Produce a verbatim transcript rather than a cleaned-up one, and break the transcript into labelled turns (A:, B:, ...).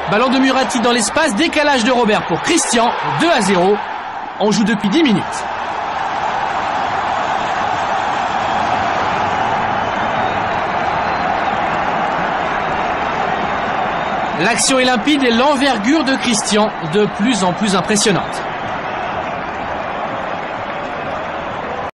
A: Ballon de Muratti dans l'espace, décalage de Robert pour Christian, deux à zéro. On joue depuis dix minutes. L'action est limpide et l'envergure de Christian de plus en plus impressionnante.